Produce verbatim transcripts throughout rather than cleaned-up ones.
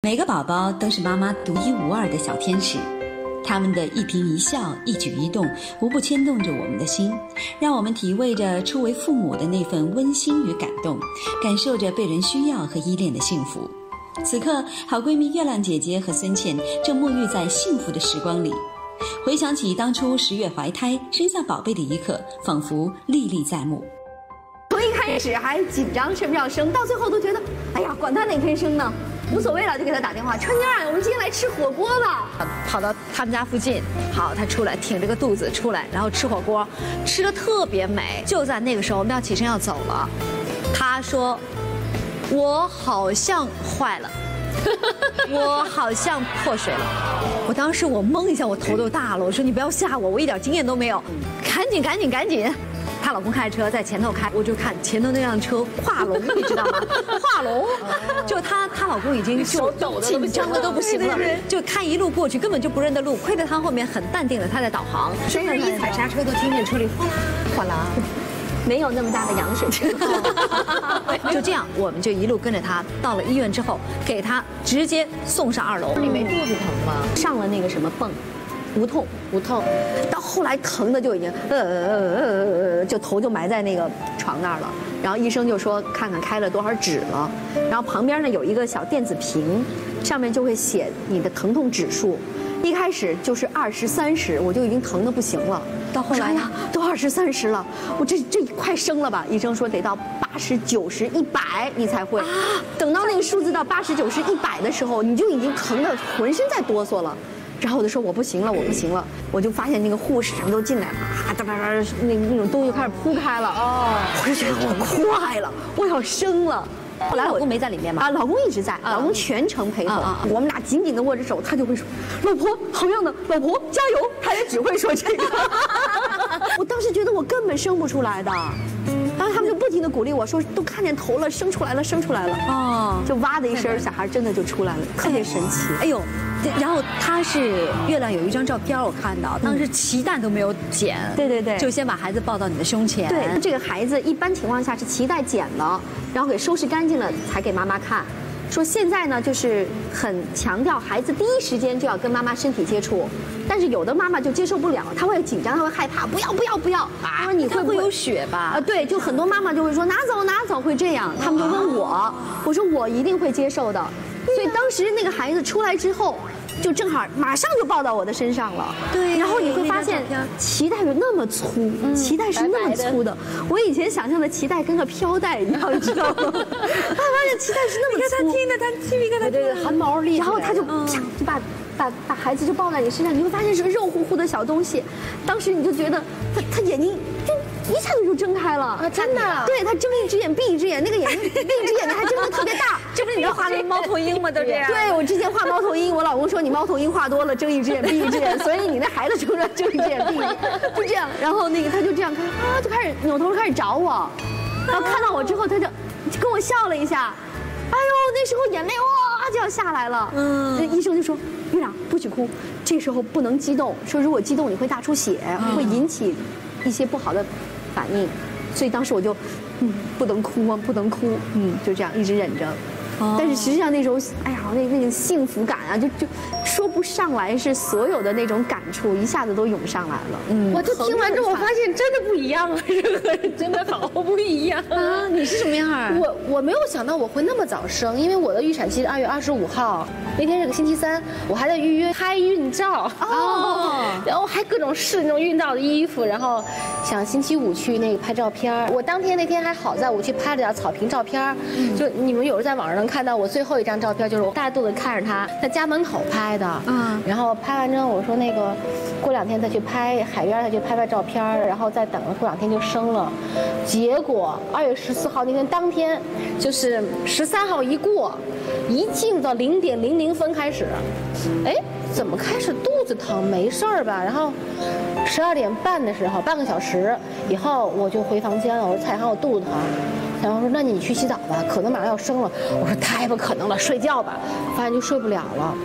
每个宝宝都是妈妈独一无二的小天使，他们的一颦一笑、一举一动，无不牵动着我们的心，让我们体味着初为父母的那份温馨与感动，感受着被人需要和依恋的幸福。此刻，好闺蜜月亮姐姐和孙茜正沐浴在幸福的时光里，回想起当初十月怀胎生下宝贝的一刻，仿佛历历在目。 从一开始还紧张生不要生，到最后都觉得，哎呀，管他哪天生呢，无所谓了，就给他打电话，春妮儿，我们今天来吃火锅吧。跑到他们家附近，好，他出来挺着个肚子出来，然后吃火锅，吃得特别美。就在那个时候，我们要起身要走了，他说，我好像坏了。我好像破水了，我当时我懵一下，我头都大了。我说你不要吓我，我一点经验都没有，赶紧赶紧赶紧。她老公开车在前头开，我就看前头那辆车跨龙，你知道吗？跨龙，就她她老公已经就紧张的都不行了，就开一路过去，根本就不认得路。亏得她后面很淡定的，她在导航， 甚至一踩刹车都听见车里哗啦哗啦。 没有那么大的羊水车，就这样，我们就一路跟着他到了医院之后，给他直接送上二楼。 你没肚子疼吗？ 上了那个什么泵，无痛无痛，到后来疼的就已经呃呃呃呃，就头就埋在那个床那儿了。然后医生就说看看开了多少指了，然后旁边呢有一个小电子屏，上面就会写你的疼痛指数。一开始就是二十三十，我就已经疼得不行了。到后来呀，都二十三十了，我这这快生了吧？医生说得到八十九十一百你才会。等到那个数字到八十九十一百的时候，你就已经疼得浑身在哆嗦了。然后我就说我不行了，我不行了，我就发现那个护士什么都进来了，啊，哒哒哒，那那种东西就开始铺开了。哦，我就觉得我快了，我要生了。后来老公没在里面吗？啊，老公一直在，老公全程陪同。我们俩紧紧的握着手，他就会说：“老婆，好样的，老婆加油！”他也只会说这个。我当时觉得我根本生不出来的，然后他们就不停的鼓励我说：“都看见头了，生出来了，生出来了。”哦，就哇的一声，小孩真的就出来了，特别神奇。哎呦！然后他是月亮有一张照片我看到，当时脐带都没有剪，对对对，就先把孩子抱到你的胸前。对，这个孩子一般情况下是脐带剪了，然后给收拾干净了才给妈妈看。说现在呢，就是很强调孩子第一时间就要跟妈妈身体接触，但是有的妈妈就接受不了，她会紧张，她会害怕，不要不要不要。啊，说你会不会有血吧？啊，对，就很多妈妈就会说拿走拿走，会这样。他们就问我，我说我一定会接受的。所以当时那个孩子出来之后，就正好马上就抱到我的身上了。对，然后你会发现脐带有那么粗，脐带是那么粗的。我以前想象的脐带跟个飘带一样，你知道吗？他发现脐带是那么粗。你看他听的，他鸡皮疙瘩，对，汗毛立。然后他就啪就把把把孩子就抱在你身上，你会发现是个肉乎乎的小东西。当时你就觉得他他眼睛就。一下子就睁开了啊！真的，对他睁一只眼闭一只眼，那个眼睛另一只眼睛还睁得特别大。这不是你要画的猫头鹰吗？都这样。对，我之前画猫头鹰，我老公说你猫头鹰画多了，睁一只眼闭一只眼，所以你那孩子成了睁一只眼闭一只眼，就这样。然后那个他就这样看啊，就开始扭头开始找我，然后看到我之后，他就跟我笑了一下。哎呦，那时候眼泪哇就要下来了。嗯，那医生就说月亮不许哭，这时候不能激动，说如果激动你会大出血，会引起一些不好的反应，所以当时我就，嗯，不能哭啊，不能哭，嗯，就这样一直忍着。哦、但是实际上那时候，哎呀，那那种幸福感啊，就就说不上来，是所有的那种感触一下子都涌上来了。嗯， 我就听完之后，我发现真的不一样啊，人和人真的好不一样啊！你是什么样啊？ 我我没有想到我会那么早生，因为我的预产期是二月二十五号，那天是个星期三，我还在预约拍孕照哦，然后还各种试那种孕照的衣服，然后想星期五去那个拍照片。我当天那天还好在我去拍了点草坪照片，嗯、就你们有人在网上能看到我最后一张照片，就是我大肚子看着他在家门口拍的，嗯，然后拍完之后我说那个过两天再去拍海边，再去拍拍照片，然后再等过两天就生了。结果二月十四号那天当天，就是十三号一过，一进到零点零零分开始，哎，怎么开始肚子疼？没事儿吧？然后十二点半的时候，半个小时以后我就回房间了。我说彩航，我肚子疼。然后说那你去洗澡吧，可能马上要生了。我说太不可能了，睡觉吧。发现就睡不了了。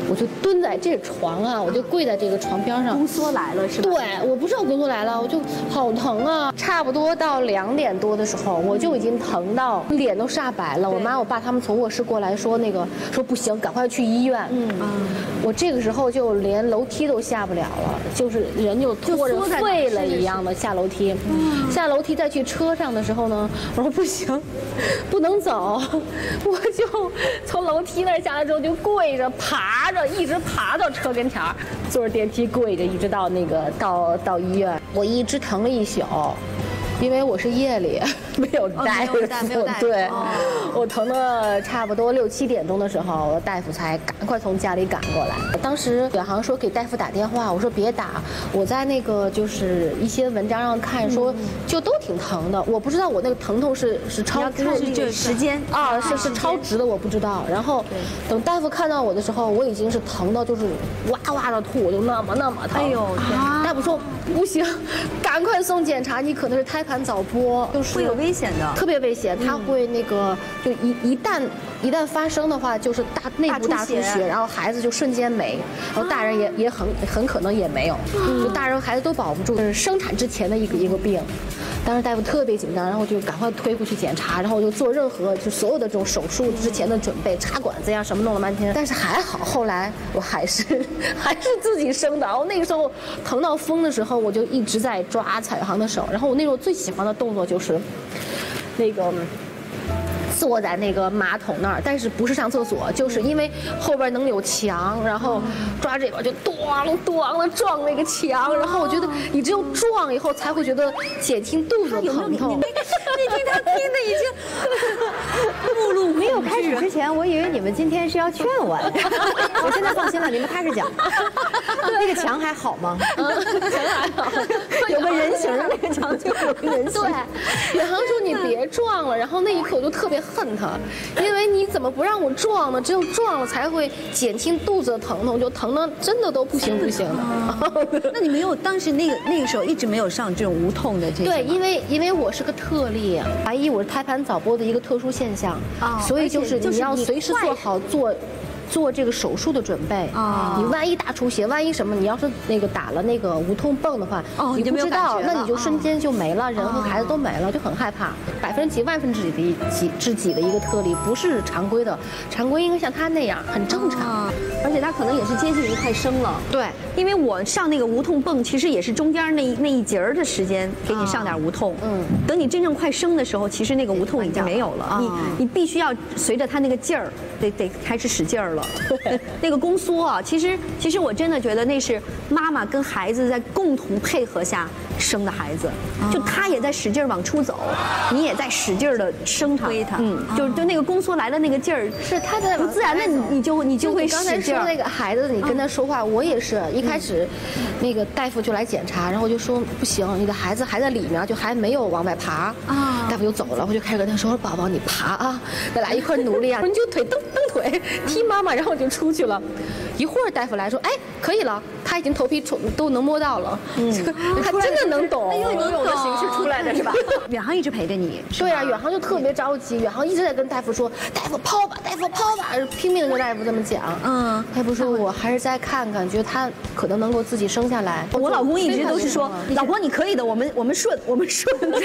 我就蹲在这床啊，我就跪在这个床边上。 宫缩来了是吧？ 对，我不知道宫缩来了，我就好疼啊。差不多到两点多的时候，我就已经疼到脸都煞白了。我妈我爸他们从卧室过来说那个说不行，赶快去医院。嗯啊，我这个时候就连楼梯都下不了了，就是人就拖着废了一样的下楼梯。下楼梯再去车上的时候呢，我说不行，不能走，我就从楼梯那儿下来之后就跪着爬着，一直爬到车跟前儿，坐着电梯跪着，一直到那个到到医院，我一直疼了一宿。因为我是夜里没有大夫，对，我疼的差不多六七点钟的时候，大夫才赶快从家里赶过来。当时远航说给大夫打电话，我说别打，我在那个就是一些文章上看说就都挺疼的，我不知道我那个疼痛是是超看这个时间啊，是是超值的，我不知道。然后等大夫看到我的时候，我已经是疼到就是哇哇的吐，我就那么那么疼。哎呦，大夫说不行，赶快送检查，你可能是胎盘早剥，就是会有危险的， 特别危险。它会那个就一一旦一旦发生的话，就是大内部大出血，然后孩子就瞬间没，然后大人也也很很可能也没有，就大人孩子都保不住。是生产之前的一个一个病。当时大夫特别紧张，然后就赶快推过去检查，然后我就做任何就所有的这种手术之前的准备，插管子呀什么弄了半天，但是还好，后来我还是还是自己生的。然后那个时候疼到疯的时候，我就一直在抓彩航的手，然后我那时候最喜欢的动作就是那个坐在那个马桶那儿，但是不是上厕所，就是因为后边能有墙，然后抓这边就咣咣的撞那个墙，然后我觉得你只有撞以后才会觉得减轻肚子的疼痛。 那天他听的已经目露没有开始之前，我以为你们今天是要劝我，我现在放心了，你们开始讲。那个墙还好吗？ 墙还好， 有个人形，那个墙就有个人形。 对，远航说你别撞了，然后那一刻我就特别恨他，因为你怎么不让我撞呢？只有撞了才会减轻肚子的疼痛，就疼的真的都不行不行的。 那你没有当时那个那个时候一直没有上这种无痛的这对，因为因为我是个特例，怀疑我是胎盘早剥的一个特殊现象，所以就是你要随时做好做。做这个手术的准备啊！你万一大出血，万一什么，你要是那个打了那个无痛泵的话，哦，你不知道，那你就瞬间就没了，人和孩子都没了，就很害怕。百分之几万分之几的几之几的一个特例，不是常规的，常规应该像他那样很正常， 而且他可能也是接近于快生了。 对， 因为我上那个无痛泵，其实也是中间那那一节儿的时间给你上点无痛，嗯，等你真正快生的时候，其实那个无痛已经没有了，你你必须要随着他那个劲儿，得得开始使劲儿了。那个宫缩啊，其实其实我真的觉得那是妈妈跟孩子在共同配合下生的孩子，就他也在使劲往出走，你也在使劲的生他，推他，嗯，就就那个宫缩来的那个劲儿， 是他在不自然的，你你就你就会使劲。 刚才说那个孩子，你跟他说话，我也是一开始，那个大夫就来检查，然后我就说不行，你的孩子还在里面，就还没有往外爬啊。大夫就走了，我就开始跟他说，宝宝你爬啊，咱俩一块努力啊，你就腿蹬蹬腿，踢妈妈，然后我就出去了。一会儿大夫来说，哎，可以了，他已经头皮都能摸到了，嗯，他真的能懂， 用游泳的形式出来的是吧？远航一直陪着你， 对啊，远航就特别着急，远航一直在跟大夫说，大夫抛吧，大夫抛吧，拼命跟大夫这么讲，嗯，大夫说我还是再看看，觉得他可能能够自己生下来。 我老公一直都是说，老婆你可以的，我们我们顺，我们顺。这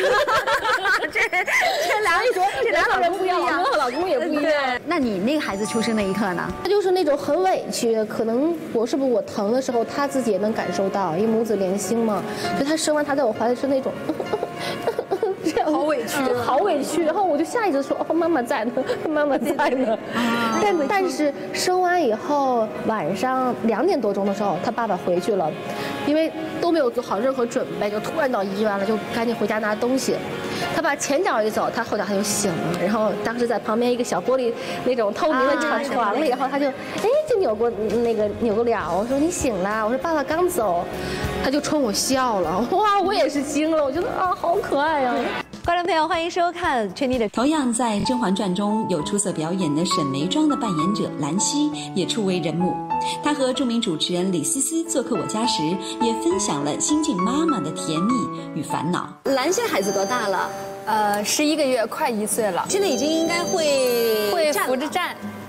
这俩说，这俩老人不一样， 我和老公也不一样。 那你那个孩子出生那一刻呢？ 他就是那种很委屈，可能我是不是我疼的时候，他自己也能感受到，因为母子连心嘛。就他生完他在我怀里是那种，这样好委屈， 好委屈。然后我就下意识说，哦，妈妈在呢，妈妈在呢。但但是生完以后，晚上两点多钟的时候，他爸爸回去了，因为都没有做好任何准备，就突然到医院了，就赶紧回家拿东西。他把前脚一走，他后脚他就醒了，然后当时在旁边一个小玻璃那种透明的床床里，然后他就哎就扭过那个扭过脸，我说你醒了，我说爸爸刚走，他就冲我笑了，哇，我也是惊了，我觉得啊好可爱呀。 观众朋友，欢迎收看《春妮的》。 同样在《甄嬛传》中有出色表演的沈眉庄的扮演者兰溪也初为人母。她和著名主持人李思思做客我家时，也分享了新晋妈妈的甜蜜与烦恼。 兰现在孩子多大了？ 呃，十一个月，快一岁了。 现在已经应该会会扶着站。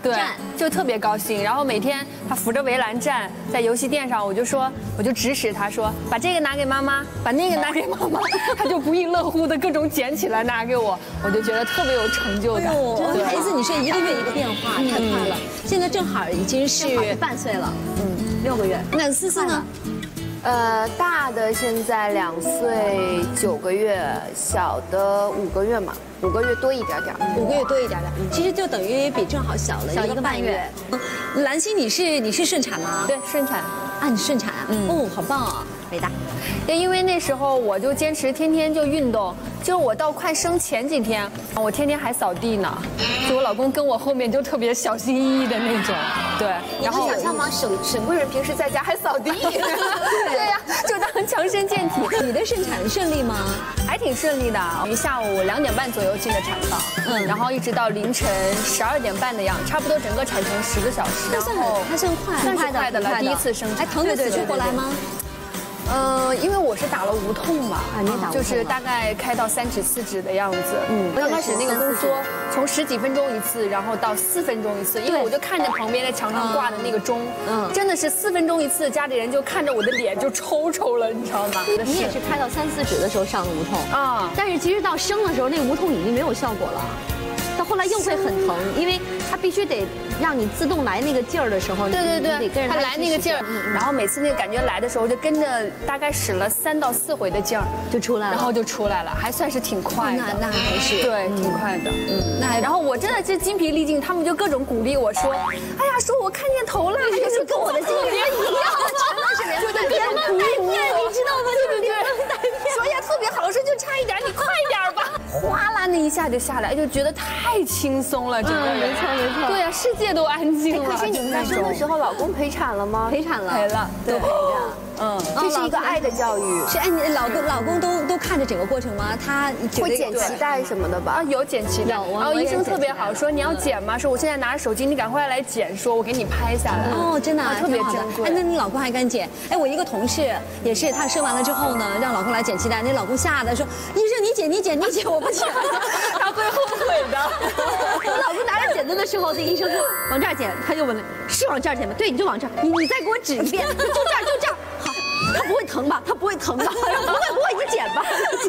对站， 就特别高兴。然后每天他扶着围栏站在游戏垫上，我就说，我就指使他说，把这个拿给妈妈，把那个拿给妈妈，他就不亦乐乎的各种捡起来拿给我，我就觉得特别有成就感。 这孩子你说一个月一个变化，太快了。现在正好已经是半岁了，嗯，六个月。 那思思呢？ 呃，大的现在两岁九个月，小的五个月嘛，五个月多一点点。 五个月多一点点，其实就等于比正好小了小一个半月。 兰心，你是你是顺产吗？ 对，顺产。 啊，你顺产啊？哦，好棒啊，伟大。 对，因为那时候我就坚持天天就运动，就是我到快生前几天，我天天还扫地呢，就我老公跟我后面就特别小心翼翼的那种，对。然后想象吗？沈沈贵人平时在家还扫地， 对呀，就当强身健体。 你的顺产顺利吗？ 还挺顺利的，我们下午两点半左右进的产房，嗯，然后一直到凌晨十二点半的样，差不多整个产程十个小时， 那算很还算快， 算是快的了，第一次生产。 哎，疼得死去活来吗？ 呃，因为我是打了无痛嘛， 啊，你打就是大概开到三指四指的样子。嗯，刚开始那个宫缩从十几分钟一次，然后到四分钟一次，因为我就看着旁边在墙上挂的那个钟，嗯，真的是四分钟一次，家里人就看着我的脸就抽抽了，你知道吗？ 你也是开到三四指的时候上的无痛啊， 但是其实到生的时候，那个无痛已经没有效果了。到后来又会很疼，因为它必须得让你自动来那个劲儿的时候， 对对对， 得跟着它来那个劲儿，然后每次那个感觉来的时候，就跟着大概使了三到四回的劲儿就出来了， 然后就出来了，还算是挺快的。 那那还是对，挺快的。嗯，那还然后我真的是筋疲力尽，他们就各种鼓励我说，哎呀，说我看见头了，就是跟我的经历一样，全都是连蒙带骗，你知道吗？对对对，说呀特别好，说就差一点，你快点吧。哗啦那一下就下来，就觉得太轻松了，整个人。 没错没错。 对呀，世界都安静了。 可是你们在生的时候，老公陪产了吗？ 陪产了， 陪了， 都陪着。 嗯，这是一个爱的教育。 是哎，你老公老公都都看着整个过程吗？他会剪脐带什么的吧？ 啊，有剪脐带。然后医生特别好，说你要剪吗？说我现在拿着手机，你赶快来剪，说我给你拍下来。 哦，真的特别珍贵。 哎，那你老公还敢剪？哎，我一个同事也是，她生完了之后呢，让老公来剪脐带，那老公吓得说，医生你剪你剪你剪，我不剪。 他会后悔的。 我老公拿着剪子的时候，那医生说往这儿剪，他就问了，是往这儿剪吗？对，你就往这儿，你你再给我指一遍，就这儿就这儿。好，他不会疼吧？他不会疼吧？不会不会，你剪吧。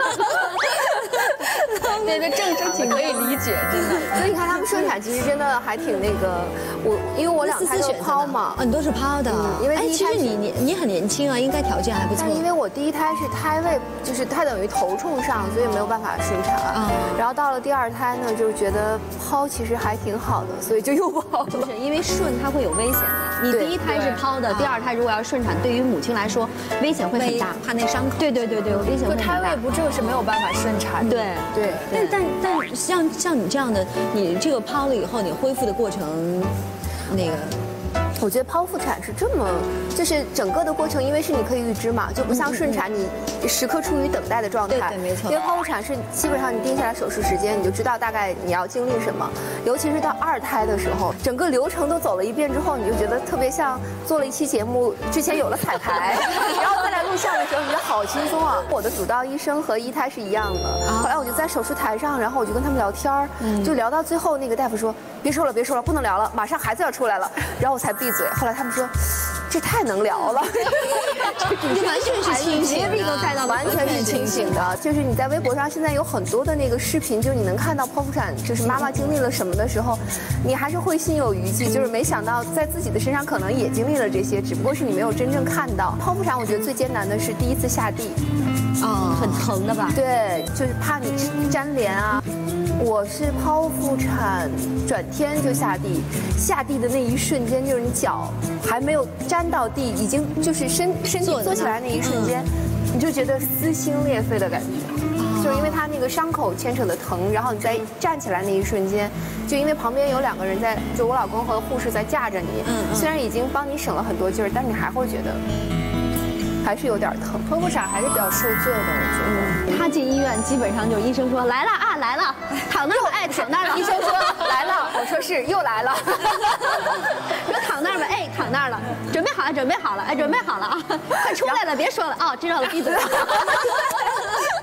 对对，正正经可以理解，真的。 所以你看他们顺产其实真的还挺那个，我因为我两胎都剖嘛， 啊，你都是剖的， 因为哎，其实你你你很年轻啊，应该条件还不错。 但因为我第一胎是胎位，就是它等于头冲上，所以没有办法顺产啊。然后到了第二胎呢，就是觉得剖其实还挺好的，所以就又剖了。 就是因为顺它会有危险的，你第一胎是剖的，第二胎如果要顺产，对于母亲来说危险会很大， 怕那伤口。 对对对对，危险会很大。 胎位不正是没有办法顺产的。 对对。 但但但像像你这样的，你这个剖了以后，你恢复的过程，那个。 我觉得剖腹产是这么，就是整个的过程，因为是你可以预知嘛，就不像顺产，你时刻处于等待的状态。 对对，没错。 因为剖腹产是基本上你定下来手术时间，你就知道大概你要经历什么。尤其是到二胎的时候，整个流程都走了一遍之后，你就觉得特别像做了一期节目，之前有了彩排，然后再来录像的时候，你觉得好轻松啊。我的主刀医生和一胎是一样的。后来我就在手术台上，然后我就跟他们聊天就聊到最后，那个大夫说别说了，别说了，不能聊了，马上孩子要出来了，然后我才闭嘴。后来他们说。这太能聊了， 你完全是清醒的， 都带到完全是清醒的。就是你在微博上现在有很多的那个视频，就是你能看到剖腹产，就是妈妈经历了什么的时候，你还是会心有余悸。就是没想到在自己的身上可能也经历了这些，只不过是你没有真正看到。剖腹产我觉得最艰难的是第一次下地， 啊，很疼的吧？ 对，就是怕你粘连啊。我是剖腹产转天就下地，下地的那一瞬间，就是你脚还没有沾到地，已经就是身身体坐起来那一瞬间，你就觉得撕心裂肺的感觉，就是因为它那个伤口牵扯的疼，然后你在站起来那一瞬间，就因为旁边有两个人在，就我老公和护士在架着你，虽然已经帮你省了很多劲儿，但你还会觉得。还是有点疼，剖腹产还是比较受罪的，我觉得。 他进医院基本上就医生说来了啊来了，躺那儿哎躺那儿了。 医生说来了，我说是又来了。 说躺那儿吧，哎躺那儿了，准备好了准备好了，哎准备好了啊，快出来了，别说了啊，知道了闭嘴。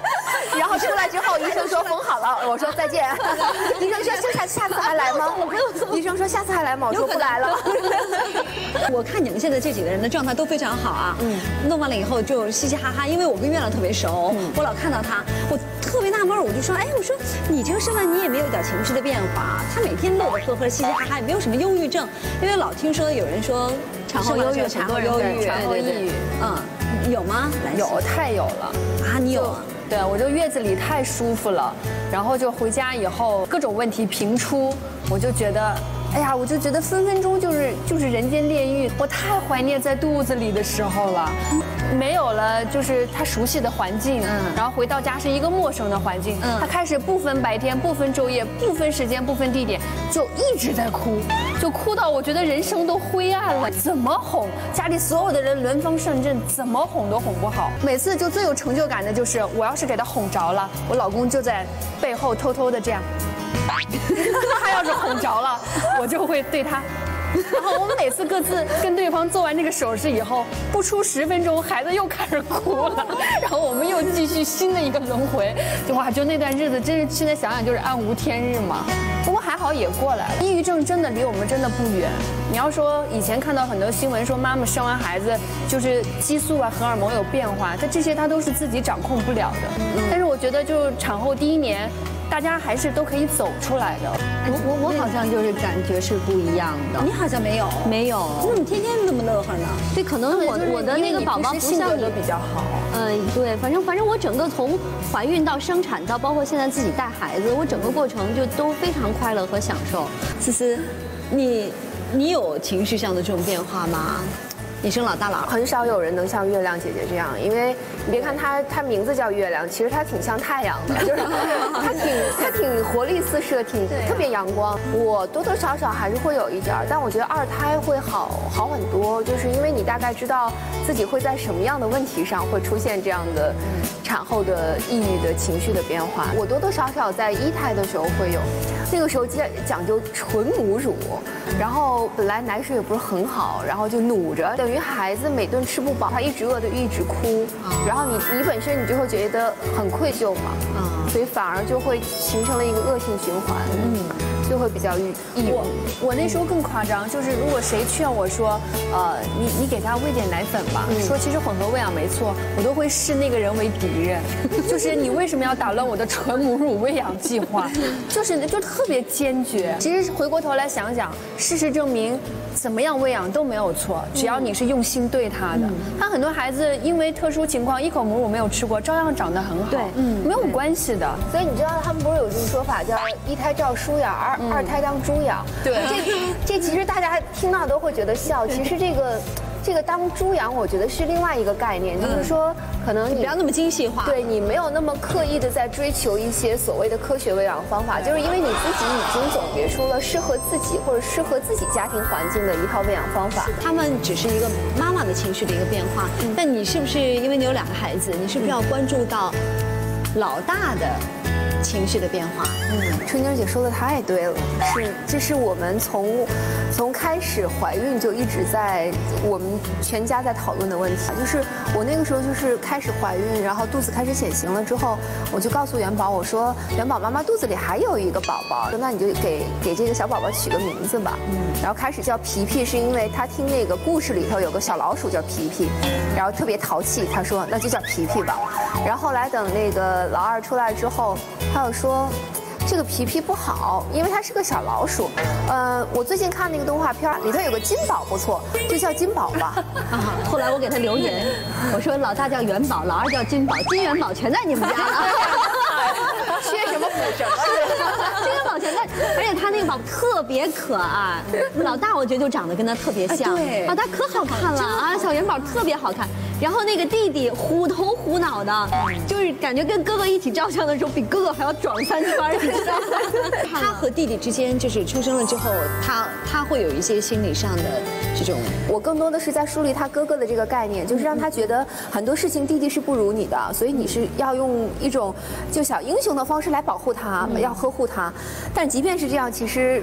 然后出来之后，医生说缝好了，我说再见。医生说下下次还来吗？医生说下次还来吗？我说不来了。 我看你们现在这几个人的状态都非常好啊，嗯，弄完了以后就嘻嘻哈哈，因为我跟月亮特别熟，我老看到他，我特别纳闷，我就说，哎，我说你这个身份你也没有一点情绪的变化，他每天乐乐呵呵、嘻嘻哈哈，也没有什么忧郁症，因为老听说有人说产后忧郁， 产后忧郁， 产后抑郁， 嗯，有吗？ 有，太有了啊，你有？ 对，我就月子里太舒服了，然后就回家以后各种问题频出，我就觉得。哎呀，我就觉得分分钟就是就是人间炼狱，我太怀念在肚子里的时候了，没有了就是他熟悉的环境，嗯，然后回到家是一个陌生的环境，嗯，他开始不分白天、不分昼夜、不分时间、不分地点，就一直在哭，就哭到我觉得人生都灰暗了，怎么哄？家里所有的人轮番上阵，怎么哄都哄不好。每次就最有成就感的就是，我要是给他哄着了，我老公就在背后偷偷的这样。他要是哄着了，我就会对他。然后我们每次各自跟对方做完这个手势以后，不出十分钟，孩子又开始哭了，然后我们又继续新的一个轮回。就哇，就那段日子，真是现在想想就是暗无天日嘛。不过还好也过来了。抑郁症真的离我们真的不远。你要说以前看到很多新闻说妈妈生完孩子就是激素啊、荷尔蒙有变化，但这些她都是自己掌控不了的。但是我觉得就产后第一年。大家还是都可以走出来的。 我我我好像就是感觉是不一样的。 你好像没有， 没有。 你怎么天天那么乐呵呢？ 对，可能我我的那个宝宝不像你比较好。 嗯，对，反正反正我整个从怀孕到生产到包括现在自己带孩子，我整个过程就都非常快乐和享受。 思思，你你有情绪上的这种变化吗？你生老大老， 很少有人能像月亮姐姐这样，因为你别看她，她名字叫月亮，其实她挺像太阳的，就是她挺她挺活力四射，挺特别阳光。我多多少少还是会有一点儿，但我觉得二胎会好好很多，就是因为你大概知道自己会在什么样的问题上会出现这样的产后的抑郁的情绪的变化。我多多少少在一胎的时候会有，那个时候讲讲究纯母乳，然后本来奶水也不是很好，然后就努着。等于孩子每顿吃不饱，他一直饿的一直哭，然后你你本身你就会觉得很愧疚嘛，所以反而就会形成了一个恶性循环，嗯，就会比较抑郁。我我那时候更夸张，就是如果谁劝我说，呃，你你给他喂点奶粉吧，说其实混合喂养没错，我都会视那个人为敌人，就是你为什么要打乱我的纯母乳喂养计划？就是就特别坚决。其实回过头来想想，事实证明。怎么样喂养都没有错，只要你是用心对他的。他很多孩子因为特殊情况，一口母乳没有吃过，照样长得很好，对，嗯，没有关系的。所以你知道他们不是有这种说法叫一胎照书养，二二胎当猪养？对，这这其实大家听到都会觉得笑，其实这个。这个当猪养，我觉得是另外一个概念，就是说，可能你不要那么精细化， 对你没有那么刻意的在追求一些所谓的科学喂养方法，就是因为你自己已经总结出了适合自己或者适合自己家庭环境的一套喂养方法。 他们只是一个妈妈的情绪的一个变化，但你是不是因为你有两个孩子，你是不是要关注到老大的情绪的变化？ 嗯，春妮姐说的太对了，是这是我们从从开始怀孕就一直在我们全家在讨论的问题。就是我那个时候就是开始怀孕，然后肚子开始显形了之后，我就告诉元宝，我说元宝妈妈肚子里还有一个宝宝，那你就给给这个小宝宝取个名字吧。嗯，然后开始叫皮皮，是因为他听那个故事里头有个小老鼠叫皮皮，然后特别淘气，他说那就叫皮皮吧。然后后来等那个老二出来之后，他又说。这个皮皮不好，因为它是个小老鼠。呃，我最近看那个动画片，里头有个金宝不错，就叫金宝吧。 啊，后来我给他留言，我说老大叫元宝，老二叫金宝，金元宝全在你们家了。 缺什么补什么。 金元宝全在，而且他那个宝特别可爱。老大我觉得就长得跟他特别像， 对， 老大可好看了啊，小元宝特别好看。然后那个弟弟虎头虎脑的，就是感觉跟哥哥一起照相的时候，比哥哥还要壮三圈。 他和弟弟之间，就是出生了之后，他他会有一些心理上的这种。 我更多的是在树立他哥哥的这个概念，就是让他觉得很多事情弟弟是不如你的，所以你是要用一种就小英雄的方式来保护他，要呵护他。但即便是这样，其实。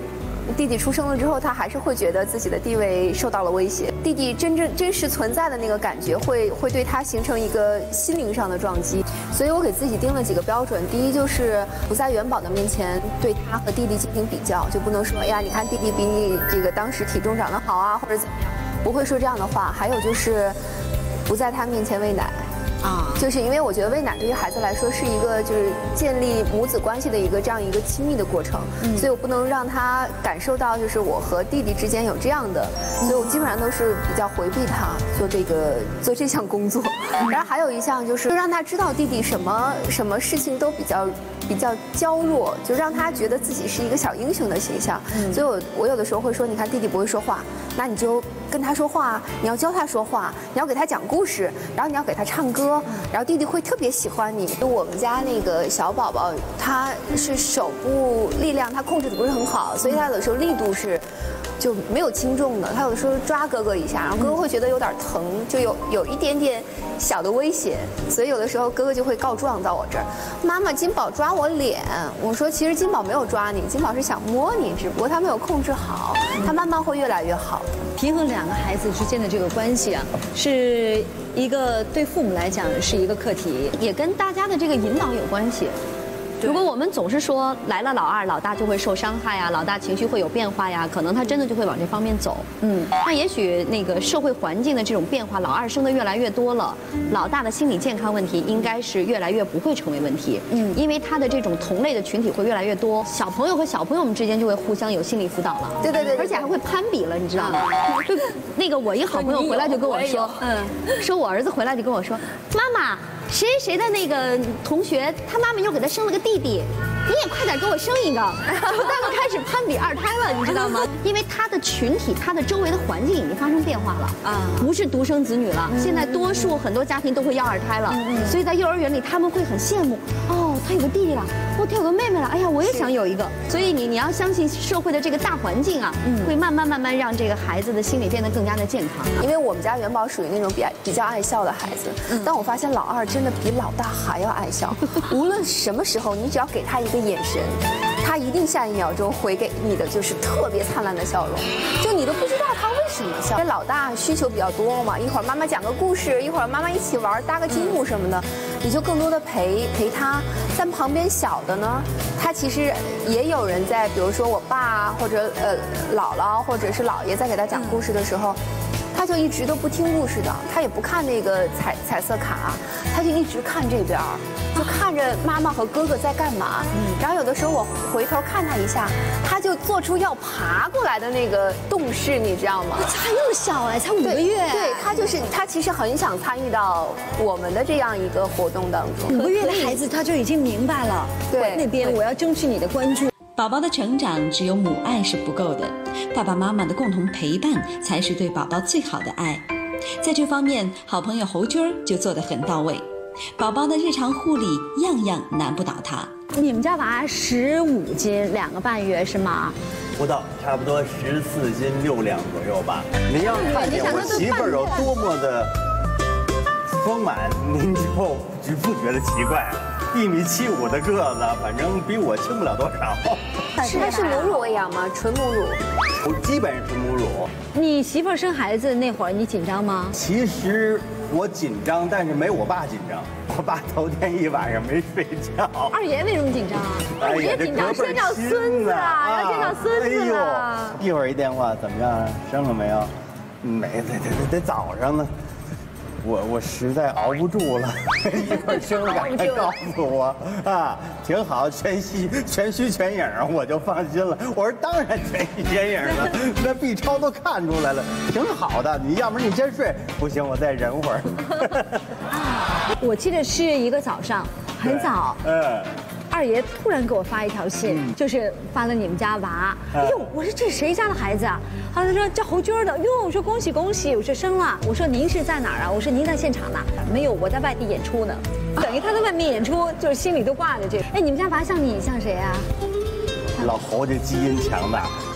弟弟出生了之后，他还是会觉得自己的地位受到了威胁。弟弟真正真实存在的那个感觉会，会会对他形成一个心灵上的撞击。所以我给自己定了几个标准，第一就是不在元宝的面前对他和弟弟进行比较，就不能说哎呀，你看弟弟比你这个当时体重长得好啊，或者怎么样，不会说这样的话。还有就是不在他面前喂奶。啊，就是因为我觉得喂奶对于孩子来说是一个就是建立母子关系的一个这样一个亲密的过程，嗯、所以我不能让他感受到就是我和弟弟之间有这样的，所以我基本上都是比较回避他做这个做这项工作。然后还有一项就是让他知道弟弟什么什么事情都比较比较娇弱，就让他觉得自己是一个小英雄的形象。嗯、所以我我有的时候会说，你看弟弟不会说话，那你就跟他说话，你要教他说话，你要给他讲故事，然后你要给他唱歌。然后弟弟会特别喜欢你。我们家那个小宝宝，他是手部力量他控制的不是很好，所以他有的时候力度是就没有轻重的。他有的时候抓哥哥一下，然后哥哥会觉得有点疼，就有有一点点小的威胁，所以有的时候哥哥就会告状到我这儿，妈妈金宝抓我脸。我说其实金宝没有抓你，金宝是想摸你，只不过他没有控制好，他慢慢会越来越好的。 平衡两个孩子之间的这个关系啊，是一个对父母来讲是一个课题， 也跟大家的这个引导有关系。如果我们总是说来了老二，老大就会受伤害呀，老大情绪会有变化呀，可能他真的就会往这方面走。嗯，那也许那个社会环境的这种变化，老二生的越来越多了，老大的心理健康问题应该是越来越不会成为问题。嗯，因为他的这种同类的群体会越来越多，小朋友和小朋友们之间就会互相有心理辅导了。 对对对， 而且还会攀比了，你知道吗？就那个我一好朋友回来就跟我说，嗯，说我儿子回来就跟我说，妈妈。谁谁的那个同学，他妈妈又给他生了个弟弟，你也快点给我生一个，就他们开始攀比二胎了，你知道吗？因为他的群体，他的周围的环境已经发生变化了啊，不是独生子女了，现在多数很多家庭都会要二胎了，所以在幼儿园里他们会很羡慕，哦，他有个弟弟了，哦，他有个妹妹了，哎呀，我也想有一个。所以你你要相信社会的这个大环境啊，会慢慢慢慢让这个孩子的心理变得更加的健康。 因为我们家元宝属于那种比较比较爱笑的孩子，但我发现老二真的比老大还要爱笑，无论什么时候，你只要给他一个眼神，他一定下一秒钟回给你的就是特别灿烂的笑容，就你都不知道他为什么笑。因为老大需求比较多嘛，一会儿妈妈讲个故事，一会儿妈妈一起玩搭个积木什么的，你就更多的陪陪他。但旁边小的呢，他其实也有人在，比如说我爸或者呃姥姥或者是姥爷在给他讲故事的时候。他就一直都不听故事的，他也不看那个彩彩色卡，他就一直看这边，就看着妈妈和哥哥在干嘛。然后有的时候我回头看他一下，他就做出要爬过来的那个动势，你知道吗？ 他还那么小哎，才五个月。 对，他就是他其实很想参与到我们的这样一个活动当中。 五个月的孩子他就已经明白了，对那边我要争取你的关注。 宝宝的成长只有母爱是不够的，爸爸妈妈的共同陪伴才是对宝宝最好的爱。在这方面，好朋友侯军儿就做得很到位，宝宝的日常护理样样难不倒他。 你们家娃十五斤，两个半月是吗？ 不到，差不多十四斤六两左右吧。您要看见我媳妇儿有多么的丰满，您就就不觉得奇怪。一米七五的个子，反正比我轻不了多少。 是它是母乳喂养吗？纯母乳？ 我基本是纯母乳。 你媳妇儿生孩子那会儿，你紧张吗？ 其实我紧张，但是没我爸紧张。我爸头天一晚上没睡觉。 二爷为什么紧张啊？二爷紧张，先找孙子啊，要见到孙子了。 一会儿一电话，怎么样？生了没有？没，得得得得早上呢。我我实在熬不住了，一会儿生了赶快告诉我啊，挺好，全虚全虚全影，我就放心了。我说当然全虚全影了，那 B 超都看出来了，挺好的。你要不然你先睡，不行我再忍会儿。 我记得是一个早上，很早，嗯。二爷突然给我发一条信，嗯、就是发了你们家娃。哎呦，我说这是谁家的孩子啊？他说叫侯军的。哟，我说恭喜恭喜，我说生了。我说您是在哪儿啊？我说您在现场呢。没有，我在外地演出呢。等于他在外面演出，就是心里都挂着这个。哎，你们家娃像你像谁啊？ 老侯这基因强大，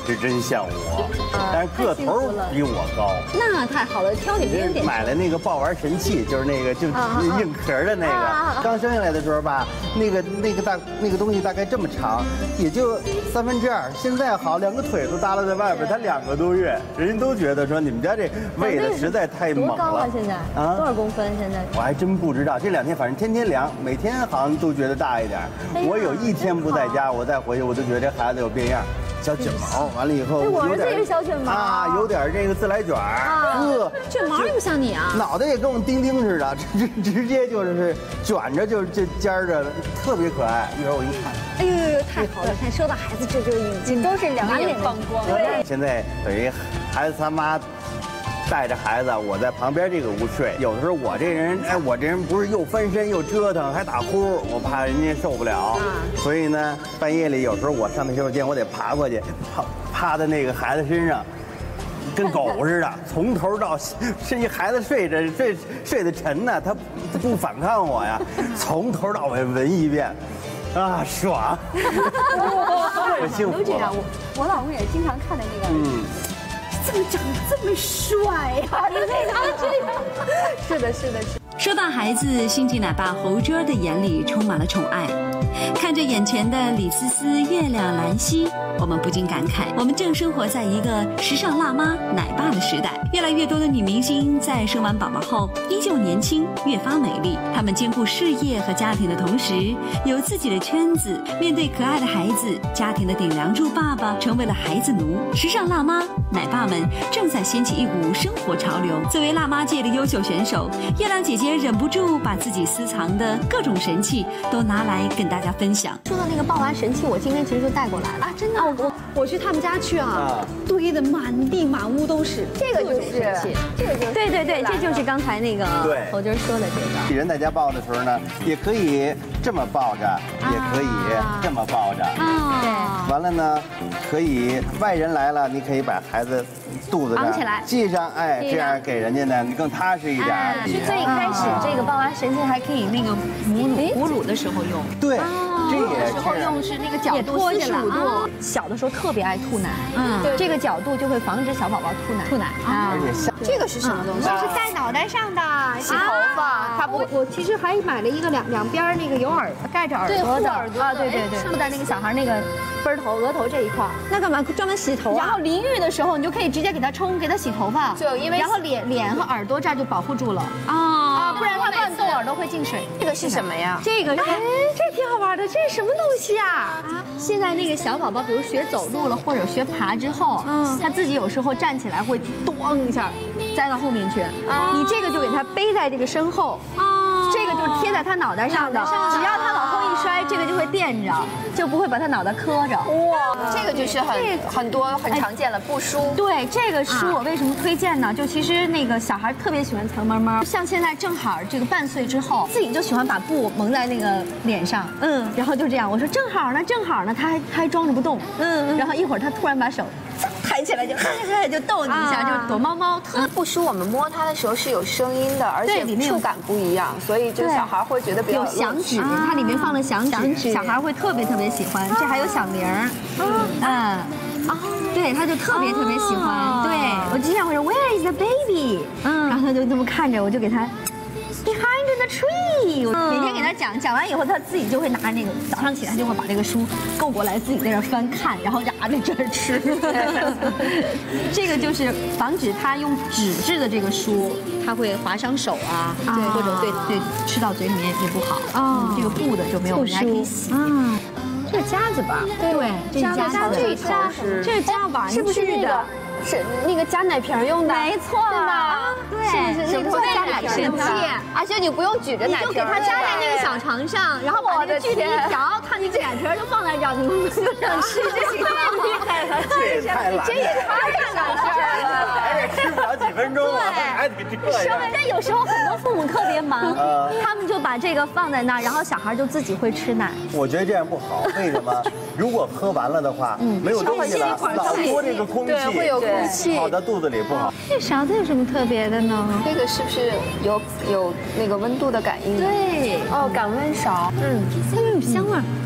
是真像我，但是个头比我高。 那太好了，挑你们优点。 买了那个抱娃神器，就是那个就硬壳的那个。刚生下来的时候吧，那个那个大那个东西大概这么长，也就三分之二。现在好，两个腿都耷拉在外边，才两个多月，人家都觉得说你们家这喂的实在太猛了。 多高啊？现在啊？多少公分？现在？ 我还真不知道，这两天反正天天量，每天好像都觉得大一点。我有一天不在家，我再回去，我都觉得这孩子有变样。小卷毛，完了以后有点小卷毛啊，有点这个自来卷儿， 呃，卷毛又不像你啊， 脑袋也跟我们钉钉似的，直直接就是卷着就就尖着，特别可爱。一会儿我一看， 哎呦呦呦，太好了！看收到孩子这就已经都是两眼放光。 对，现在等于孩子他妈带着孩子，我在旁边这个屋睡。有的时候我这人，哎，我这人不是又翻身又折腾还打呼，我怕人家受不了，所以呢，半夜里有时候我上那洗手间，我得爬过去，趴趴在那个孩子身上，跟狗似的，从头到是一孩子睡着睡睡得沉呢，他他不反抗我呀，从头到尾闻一遍，啊，爽，我幸福。 都这样，我我老公也经常看的那个。嗯。怎么长得这么帅呀？你为啥这样？是的，是的，是。 说到孩子，星际奶爸侯娟的眼里充满了宠爱。看着眼前的李思思、月亮、兰溪，我们不禁感慨，我们正生活在一个时尚辣妈、奶爸的时代。越来越多的女明星在生完宝宝后依旧年轻，越发美丽。她们兼顾事业和家庭的同时，有自己的圈子。面对可爱的孩子，家庭的顶梁柱爸爸成为了孩子奴。时尚辣妈、奶爸们正在掀起一股生活潮流。作为辣妈界的优秀选手，月亮姐姐忍不住把自己私藏的各种神器都拿来跟大家分享。 说到那个抱娃神器，我今天其实就带过来了啊，真的，我我去他们家去啊，堆的满地满屋都是。 这个就是神器，这个就是对对对，这就是刚才那个侯娟说的这个。 给人在家抱的时候呢，也可以这么抱着，也可以这么抱着。啊，对。完了呢，可以外人来了，你可以把孩子肚子上系上，哎，这样给人家呢更踏实一点。 最开始这个抱娃神器还可以那个母乳哺乳的时候用。 对，这也时候用是那个角度四十五度。小的时候特别爱吐奶，嗯，这个角度就会防止小宝宝吐奶。吐奶啊，而且像这个是什么东西？ 这是戴脑袋上的， 洗头发。 它不，我其实还买了一个两两边那个有耳盖着耳朵的啊，对对对，附在那个小孩那个分头额头这一块。那干嘛专门洗头？然后淋浴的时候，你就可以直接给他冲，给他洗头发。 就因为然后脸脸和耳朵这儿就保护住了啊啊，不然他乱动耳朵会进水。 这个是什么呀？ 这个哎，这挺好玩的，这是什么东西啊？啊，现在那个小宝宝，比如学走路了或者学爬之后，嗯，他自己有时候站起来会咣一下栽到后面去，你这个就给他背在这个身后。这个就是贴在他脑袋上的，只要他往后一摔，这个就会垫着，就不会把他脑袋磕着。 哇，这个就是很很多很常见了布梳。 对，这个梳我为什么推荐呢？就其实那个小孩特别喜欢藏猫猫，像现在正好这个半岁之后，自己就喜欢把布蒙在那个脸上，嗯，然后就这样，我说正好呢，正好呢，他还他还装着不动，嗯，然后一会儿他突然把手抬起来就嗨嗨就逗你一下，就躲猫猫。 特布梳我们摸它的时候是有声音的，而且触感不一样，所以就小孩会觉得比较有响指，它里面放了响指，小孩会特别特别喜欢。这还有响铃儿，嗯，啊，对，他就特别特别喜欢。对我经常会说 Where is the baby？ 嗯，然后他就这么看着，我就给他 Behind the tree。我每天给他讲，讲完以后他自己就会拿那个，早上起来就会把这个书够过来，自己在这翻看，然后呀在这儿吃。这个就是防止他用纸质的这个书，他会划伤手啊，对，或者对对吃到嘴里面也不好。啊，这个布的就没有，你还可以洗。啊，这是夹子吧？对，这是夹子。 这一头是这是夹玩具的。 是不是那个？是那个夹奶瓶用的， 没错， 对吧？ 对， 是是，夹奶瓶的，而且你不用举着奶瓶， 你就给它夹在那个小床上，然后把那个锯子一调，它那个奶瓶就放在这儿，你就这样吃就行了。厉害了， 这也太懒， 这也太懒了， 还得吃不了几分钟，还得这样。 但有时候很多父母特别忙，他们就把这个放在那儿，然后小孩就自己会吃奶。 我觉得这样不好，为什么？如果喝完了的话，没有东西了，老多这个空气， 会有空气跑到肚子里不好。 这勺子有什么特别的呢？ 这个是不是有有那个温度的感应？ 对， 哦，感温勺。嗯， 它有香味儿啊。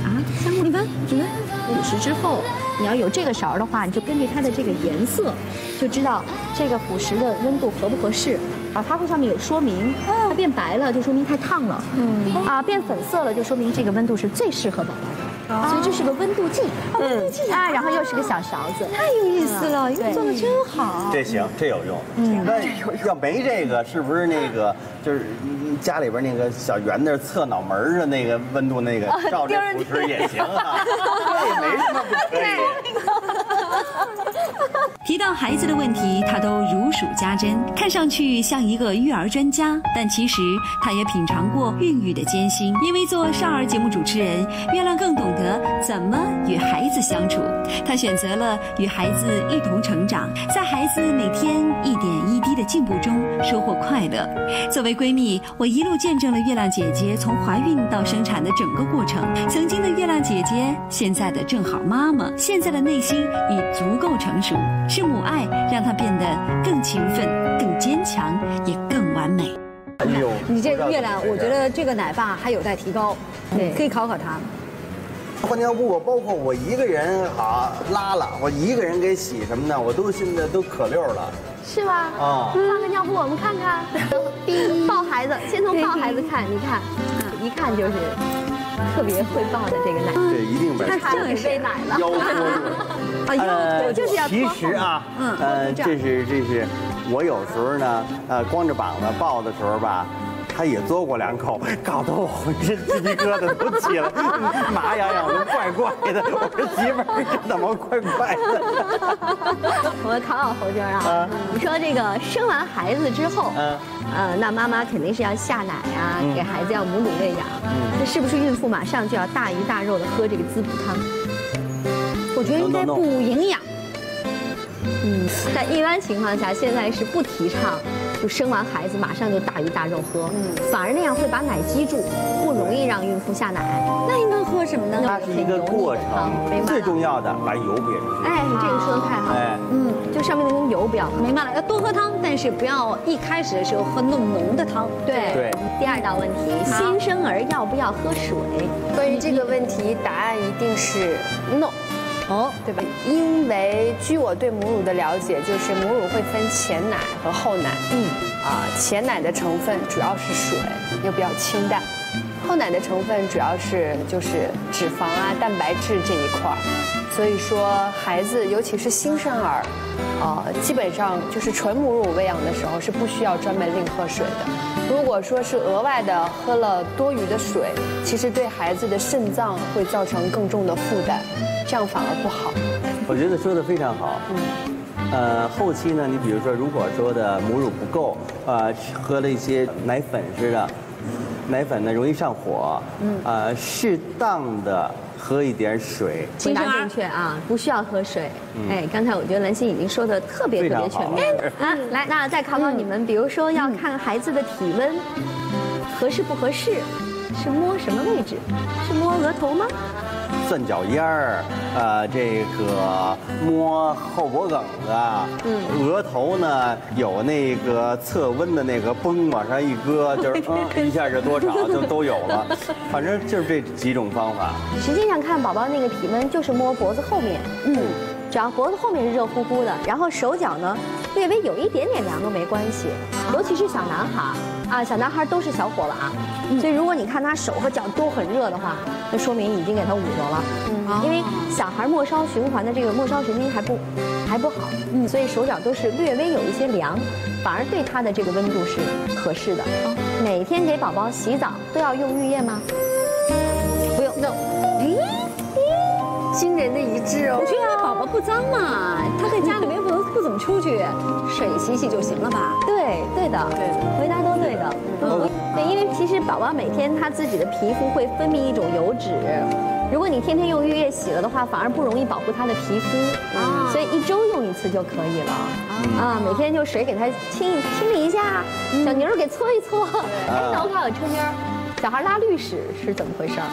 你闻，你闻。午时之后，你要有这个勺的话，你就根据它的这个颜色，就知道这个辅食的温度合不合适。啊，它会上面有说明，它变白了就说明太烫了，嗯，啊，变粉色了就说明这个温度是最适合宝宝的。所以这是个温度计，温度计啊，然后又是个小勺子， 太有意思了，一个做的真好。 这行，这有用。嗯，那要没这个，是不是那个就是家里边那个小圆的测脑门的那个温度那个照这辅食也行啊？这也没什么不可以。 提到孩子的问题，他都如数家珍，看上去像一个育儿专家，但其实他也品尝过孕育的艰辛。因为做少儿节目主持人，月亮更懂得怎么与孩子相处。他选择了与孩子一同成长，在孩子每天一点一滴的进步中收获快乐。作为闺蜜，我一路见证了月亮姐姐从怀孕到生产的整个过程。曾经的月亮姐姐，现在的正好妈妈，现在的内心已足够成熟。是母爱让她变得更勤奋、更坚强，也更完美。 哎呦， 你这个月亮，我觉得这个奶爸还有待提高，对，可以考考他。 换尿布，包括我一个人好拉了，我一个人给洗什么的，我都现在都可溜了。 是吗？ 啊， 放个尿布我们看看。抱孩子，先从抱孩子看，你看，一看就是特别会抱的这个奶。 这一定没。 他正是奶了。 腰托住。 哎呦，就是要其实啊，嗯，呃，这是这是，我有时候呢，呃，光着膀子抱的时候吧，他也嘬过两口，搞得我浑身鸡皮疙瘩都起来，麻痒痒的，怪怪的。我说媳妇儿，这怎么怪怪的？ 我们考考侯娟啊，你说这个生完孩子之后，嗯，呃，那妈妈肯定是要下奶啊，给孩子要母乳喂养，那是不是孕妇马上就要大鱼大肉的喝这个滋补汤？ 我觉得应该补营养。 嗯，在一般情况下，现在是不提倡就生完孩子马上就大鱼大肉喝，嗯，反而那样会把奶积住，不容易让孕妇下奶。 那应该喝什么呢？ 它是一个过程，最重要的把油别出去。 哎，你这个说的太好了。哎，嗯，就上面那根油不要， 明白了，要多喝汤，但是不要一开始的时候喝那么浓的汤。 对对。第二道问题，新生儿要不要喝水？ 关于这个问题，答案一定是 no。哦，对吧？因为据我对母乳的了解，就是母乳会分前奶和后奶。嗯，啊，前奶的成分主要是水，又比较清淡；后奶的成分主要是就是脂肪啊、蛋白质这一块儿。所以说，孩子尤其是新生儿，啊，基本上就是纯母乳喂养的时候是不需要专门另喝水的。如果说是额外的喝了多余的水，其实对孩子的肾脏会造成更重的负担。这样反而不好。 我觉得说的非常好。嗯，呃，后期呢，你比如说，如果说的母乳不够，呃，喝了一些奶粉似的，奶粉呢容易上火。嗯，呃，适当的喝一点水。 回答正确啊，不需要喝水。哎，刚才我觉得兰心已经说的特别特别全面啊。来，那再考考你们，比如说要看孩子的体温合适不合适，是摸什么位置？是摸额头吗？ 算脚丫儿，呃，这个摸后脖梗子，嗯，额头呢有那个测温的那个泵往上一搁，就是嗯一下是多少就都有了，反正就是这几种方法。 实际上看宝宝那个体温就是摸脖子后面，嗯，只要脖子后面是热乎乎的，然后手脚呢略微有一点点凉都没关系，尤其是小男孩啊，小男孩都是小火娃。所以，如果你看他手和脚都很热的话，那说明已经给他捂着了。嗯，因为小孩末梢循环的这个末梢神经还不还不好，嗯，所以手脚都是略微有一些凉，反而对他的这个温度是合适的。每天给宝宝洗澡都要用浴液吗？不用。no。咦， 惊人的一致哦。 我觉得宝宝不脏嘛，他在家里面不能不怎么出去，水洗洗就行了吧？ 对，对的，对，回答都对的。嗯。对，因为其实宝宝每天他自己的皮肤会分泌一种油脂，如果你天天用浴液洗了的话，反而不容易保护他的皮肤啊，所以一周用一次就可以了啊。每天就水给他清清理一下，小泥儿给搓一搓。哎，那我考考春妮儿，小孩拉绿屎是怎么回事？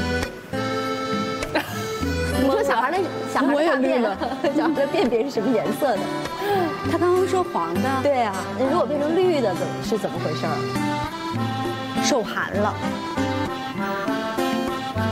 你说小孩的小孩大便，小孩的便便是什么颜色的？ 他刚刚说黄的。 对啊，那如果变成绿的，怎么是怎么回事？ 受寒了。 没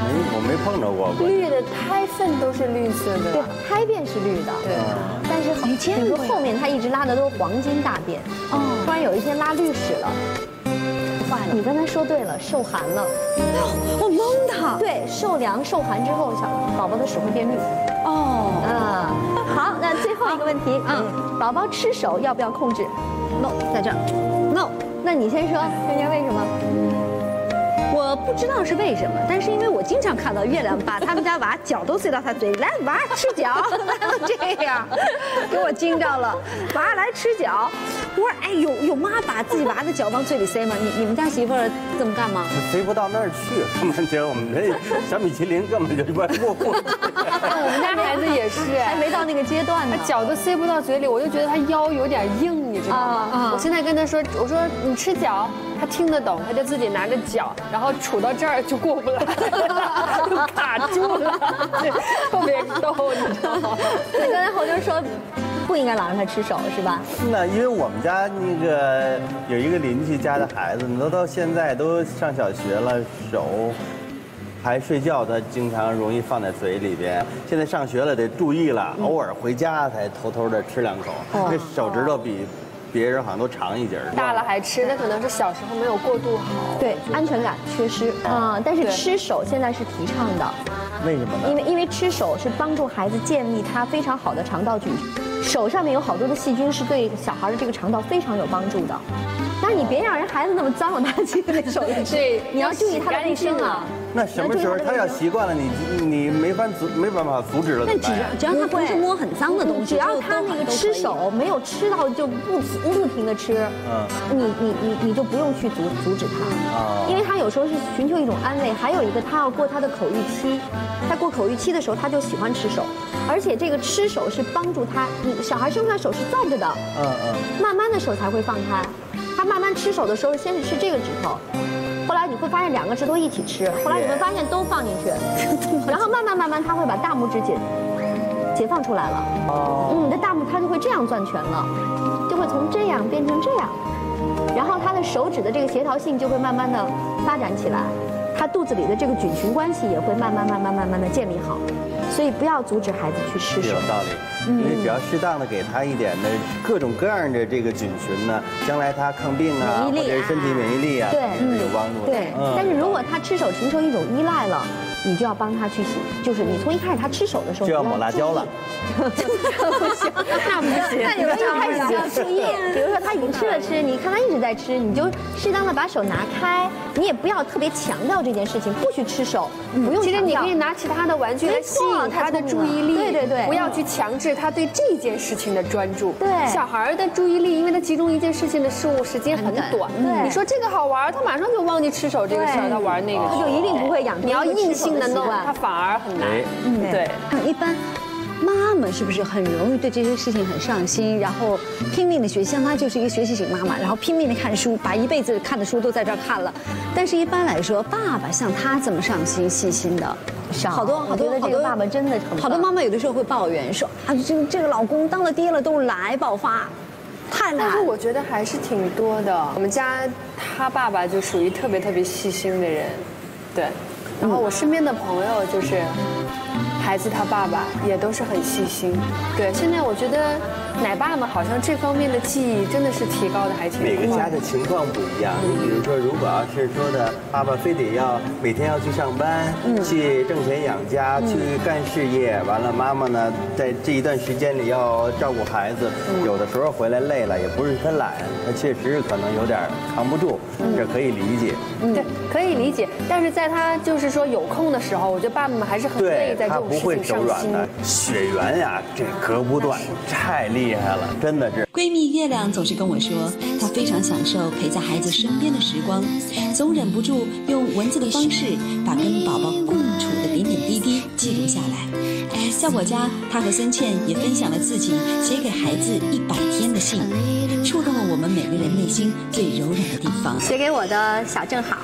我没碰着过。 绿的胎粪都是绿色的。 对，胎便是绿的。 对。 但是比如说后面他一直拉的都是黄金大便，哦，突然有一天拉绿屎了。坏了，你刚才说对了，受寒了。 我蒙他。 对，受凉受寒之后，小宝宝的屎会变绿。 哦， 啊，好，那最后一个问题，嗯，宝宝吃手要不要控制 ？No， 在这儿 ，No。那你先说，人家为什么？ 我不知道是为什么，但是因为我经常看到月亮把他们家娃脚都塞到他嘴里，来娃吃脚，都这样，给我惊着了。娃来吃脚，我说哎，有有妈把自己娃的脚往嘴里塞吗？你你们家媳妇儿这么干吗？ 塞不到那儿去，根本就我们这小米其林根本就一般过过去。 我们家孩子也是， 还没到那个阶段呢， 他脚都塞不到嘴里，我就觉得他腰有点硬，你知道吗？我现在跟他说，我说你吃脚。他听得懂，他就自己拿着脚，然后杵到这儿就过不来了，就卡住了，特别逗，你知道吗？ 所以刚才侯军说不应该老让他吃手，是吧？ 那因为我们家那个有一个邻居家的孩子，都到现在都上小学了，手还睡觉，他经常容易放在嘴里边。现在上学了得注意了，偶尔回家才偷偷的吃两口，那手指头比。别人好像都长一截儿， 大了还吃，那可能是小时候没有过渡好， 对，安全感缺失啊。但是吃手现在是提倡的， 为什么呢？ 因为因为吃手是帮助孩子建立他非常好的肠道菌，手上面有好多的细菌是对小孩的这个肠道非常有帮助的。但是你别让人孩子那么脏了吧唧的那手里吃， 对， 你要注意他的卫生啊。 那什么时候他要习惯了，你你没法阻没办法阻止了？ 那只要只要他不是摸很脏的东西， 只要他那个吃手没有吃到就不不停的吃，嗯，你你你你就不用去阻阻止他，因为他有时候是寻求一种安慰，还有一个他要过他的口欲期，在过口欲期的时候他就喜欢吃手，而且这个吃手是帮助他，你小孩生出来手是攥着的，嗯嗯，慢慢的手才会放开，他慢慢吃手的时候先是吃这个指头。后来你会发现两个指头一起吃，后来你会发现都放进去，然后慢慢慢慢他会把大拇指解解放出来了，嗯，你的大拇他就会这样攥拳了，就会从这样变成这样，然后他的手指的这个协调性就会慢慢的发展起来，他肚子里的这个菌群关系也会慢慢慢慢慢慢的建立好，所以不要阻止孩子去吃手。 有道理。因为只要适当的给他一点的各种各样的这个菌群呢，将来他抗病啊，或者是身体免疫力啊， 对， 有帮助的。 对，但是如果他吃手形成一种依赖了，你就要帮他去洗，就是你从一开始他吃手的时候就要抹辣椒了。 不行，那不行，那你们一开始就要注意，比如说他已经吃了吃，你看他一直在吃，你就适当的把手拿开，你也不要特别强调这件事情，不许吃手，不用。 其实你可以拿其他的玩具来吸引他的注意力， 对对对， 不要去强制他对这件事情的专注。 对， 小孩的注意力，因为他集中一件事情的事物时间很短， 对， 你说这个好玩，他马上就忘记吃手这个事儿，他玩那个， 他就一定不会养成。 你要硬性的弄，他反而很难。 嗯，对。一般妈妈是不是很容易对这些事情很上心，然后拼命的学习？像她就是一个学习型妈妈，然后拼命的看书，把一辈子看的书都在这儿看了。但是一般来说，爸爸像他这么上心细心的，好多好多好多爸爸真的好多妈妈有的时候会抱怨说啊，这个这个老公当了爹了都来爆发，太难。 但是我觉得还是挺多的。我们家他爸爸就属于特别特别细心的人，对。然后我身边的朋友就是。孩子他爸爸也都是很细心，对。现在我觉得奶爸们好像这方面的技艺真的是提高的还挺快。 每个家的情况不一样，你比如说，如果要是说的爸爸非得要每天要去上班，去挣钱养家，去干事业，完了妈妈呢在这一段时间里要照顾孩子，有的时候回来累了，也不是他懒，他确实可能有点扛不住，这可以理解。 对，可以理解。但是在他就是说有空的时候，我觉得爸爸们还是很乐意在这种事情上心。 血缘呀，这隔不断，太厉害了，真的是。 闺蜜月亮总是跟我说，她非常享受陪在孩子身边的时光，总忍不住用文字的方式把跟宝宝共处的点点滴滴记录下来。效果家，她和孙倩也分享了自己写给孩子一百天的信，触动了我们每个人内心最柔软的地方。 写给我的小正好，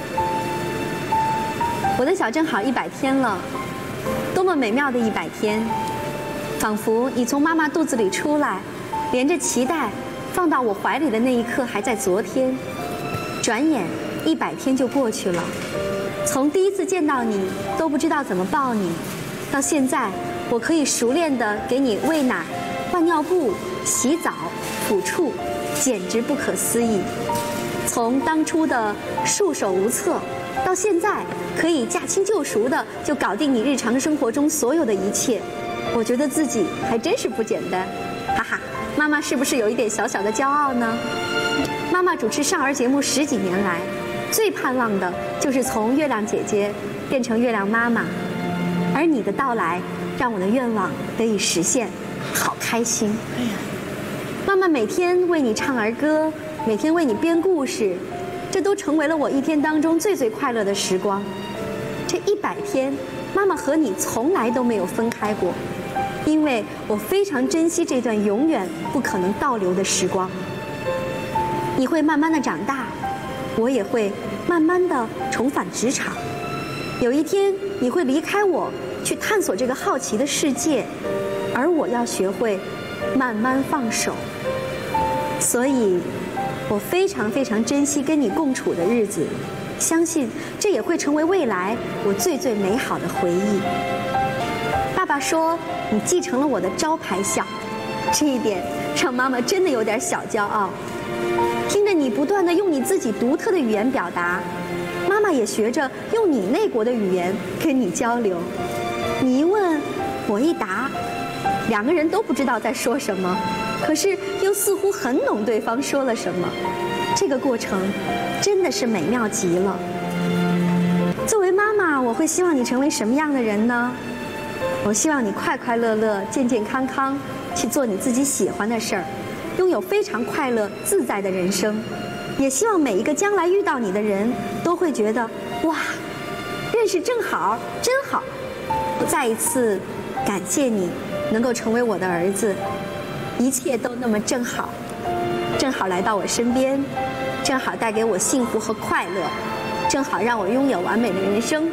我的小正好一百天了。多么美妙的一百天，仿佛你从妈妈肚子里出来，连着脐带放到我怀里的那一刻还在昨天，转眼一百天就过去了。 从第一次见到你都不知道怎么抱你，到现在我可以熟练地给你喂奶、换尿布、洗澡、抚触，简直不可思议。从当初的束手无策，到现在可以驾轻就熟的就搞定你日常生活中所有的一切，我觉得自己还真是不简单，哈哈！妈妈是不是有一点小小的骄傲呢？妈妈主持少儿节目十几年来，最盼望的就是从月亮姐姐变成月亮妈妈，而你的到来让我的愿望得以实现，好开心！哎呀，妈妈每天为你唱儿歌，每天为你编故事，这都成为了我一天当中最最快乐的时光。这一百天，妈妈和你从来都没有分开过，因为我非常珍惜这段永远不可能倒流的时光。你会慢慢的长大，我也会慢慢的重返职场。有一天，你会离开我，去探索这个好奇的世界，而我要学会慢慢放手。所以，我非常非常珍惜跟你共处的日子，相信这也会成为未来我最最美好的回忆。爸爸说你继承了我的招牌笑，这一点让妈妈真的有点小骄傲。听着你不断地用你自己独特的语言表达，妈妈也学着用你那国的语言跟你交流。你一问，我一答，两个人都不知道在说什么，可是又似乎很懂对方说了什么。这个过程真的是美妙极了。作为妈妈，我会希望你成为什么样的人呢？我希望你快快乐乐、健健康康，去做你自己喜欢的事儿，拥有非常快乐自在的人生。也希望每一个将来遇到你的人都会觉得，哇，认识正好，真好。再一次感谢你能够成为我的儿子，一切都那么正好，正好来到我身边，正好带给我幸福和快乐，正好让我拥有完美的人生。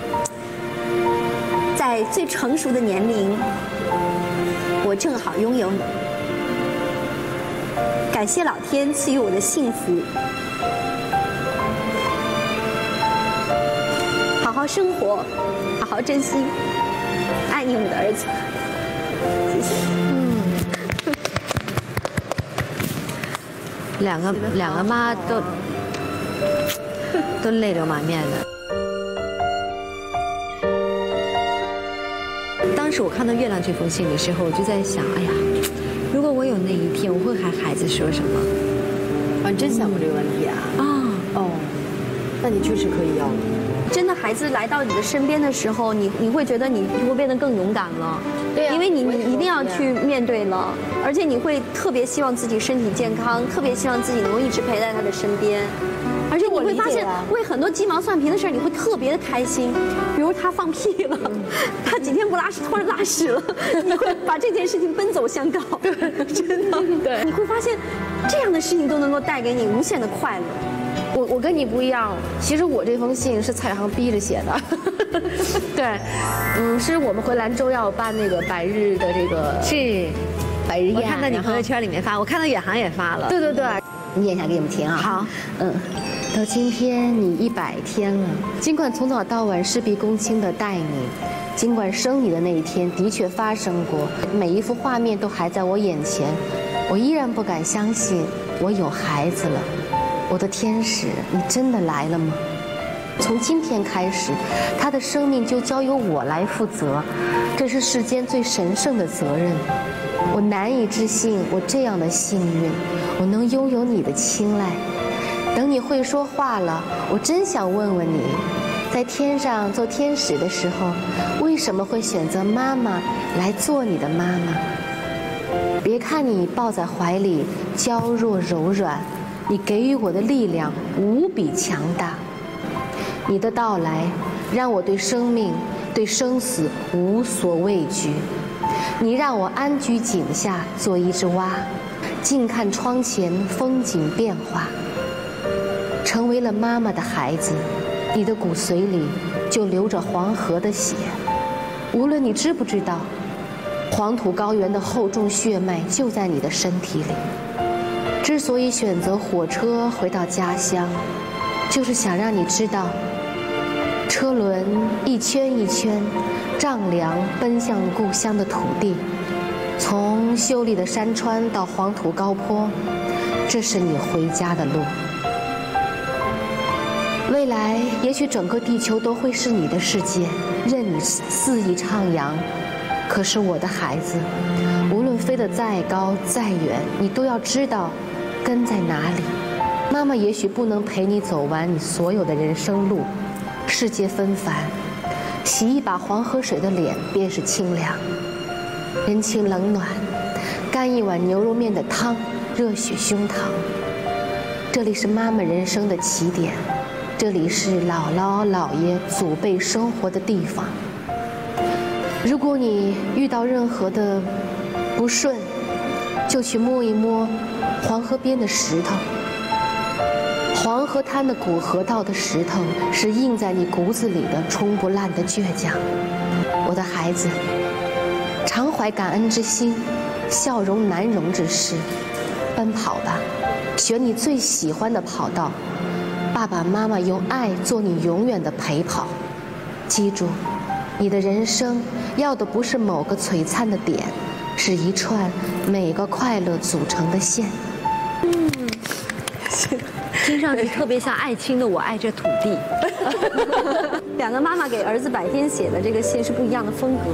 在最成熟的年龄，我正好拥有你。感谢老天赐予我的幸福，好好生活，好好珍惜，爱你，我的儿子。谢谢。 嗯，两个两个妈都都泪流满面的。当时我看到月亮这封信的时候，我就在想，哎呀，如果我有那一天，我会和孩子说什么？ 啊，你真想过这个问题啊？ 啊， 哦，那你确实可以要了。 真的，孩子来到你的身边的时候，你你会觉得你会变得更勇敢了。 对呀， 因为你你一定要去面对了，而且你会特别希望自己身体健康，特别希望自己能够一直陪在他的身边。而且你会发现，为很多鸡毛蒜皮的事儿，你会特别的开心。比如他放屁了，他几天不拉屎，突然拉屎了，你会把这件事情奔走相告。真的，对，你会发现，这样的事情都能够带给你无限的快乐。 我我跟你不一样，其实我这封信是蔡航逼着写的。对，嗯，是我们回兰州要办那个百日的这个是百日宴， 我看到你朋友圈里面发，我看到远航也发了。 对对对。 念一下给你们听啊。 好， 嗯，到今天你一百天了，尽管从早到晚事必躬亲的待你，尽管生你的那一天的确发生过，每一幅画面都还在我眼前，我依然不敢相信我有孩子了。我的天使，你真的来了吗？从今天开始，他的生命就交由我来负责，这是世间最神圣的责任。我难以置信，我这样的幸运，我能拥有你的青睐。等你会说话了，我真想问问你，在天上做天使的时候，为什么会选择妈妈来做你的妈妈？别看你抱在怀里娇弱柔软，你给予我的力量无比强大。你的到来让我对生命、对生死无所畏惧。你让我安居井下做一只蛙，静看窗前风景变化。成为了妈妈的孩子，你的骨髓里就流着黄河的血。无论你知不知道，黄土高原的厚重血脉就在你的身体里。之所以选择火车回到家乡，就是想让你知道， 车轮一圈一圈，丈量奔向故乡的土地，从秀丽的山川到黄土高坡，这是你回家的路。未来也许整个地球都会是你的世界，任你肆意徜徉。可是我的孩子，无论飞得再高再远，你都要知道根在哪里。妈妈也许不能陪你走完你所有的人生路，世界纷繁，洗一把黄河水的脸便是清凉。人情冷暖，干一碗牛肉面的汤，热血胸膛。这里是妈妈人生的起点，这里是姥姥姥爷祖辈生活的地方。如果你遇到任何的不顺，就去摸一摸黄河边的石头。黄河滩的古河道的石头是印在你骨子里的冲不烂的倔强。我的孩子，常怀感恩之心，笑容难容之事，奔跑吧，选你最喜欢的跑道，爸爸妈妈用爱做你永远的陪跑。记住，你的人生要的不是某个璀璨的点，是一串每个快乐组成的线。 嗯，听上去特别像爱卿的《我爱这土地》。两个妈妈给儿子百天写的这个信是不一样的风格。